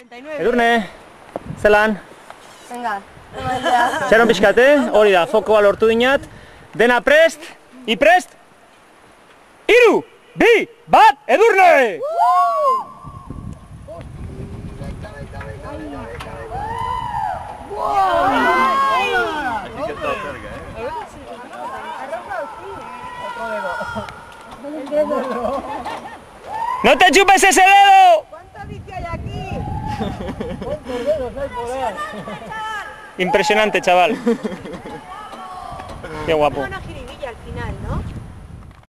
39. Edurne, zelan? Venga. Txaron pixkate, hori da, fokoa lortu dinat. Dena prest, iprest? 3, 2, 1, Edurne! ¡No te chupes ese dedo! ¿Cuánta bici hay aquí? Impresionante, chaval. Qué guapo.